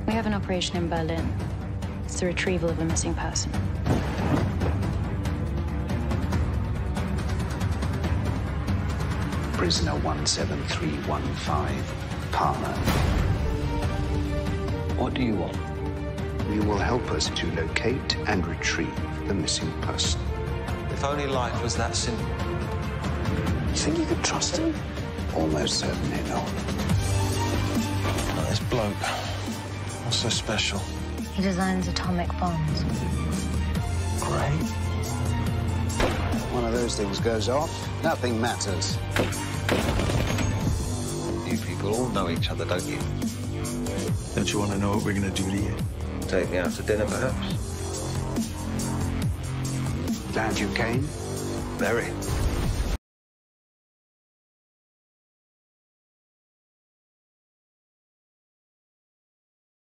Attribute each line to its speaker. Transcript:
Speaker 1: We have an operation in Berlin. It's the retrieval of a missing person.
Speaker 2: Prisoner 17315, Palmer.
Speaker 3: What do you want?
Speaker 2: You will help us to locate and retrieve the missing person.
Speaker 3: If only life was that simple.
Speaker 2: You think you could trust him? Almost certainly not.
Speaker 3: Like this bloke. What's so special?
Speaker 1: He designs atomic bombs.
Speaker 3: Great.
Speaker 2: One of those things goes off, nothing matters.
Speaker 3: You people all know each other, don't you?
Speaker 4: Don't you want to know what we're going to do to you?
Speaker 3: Take me out to dinner, perhaps?
Speaker 2: Glad you came.
Speaker 3: Very.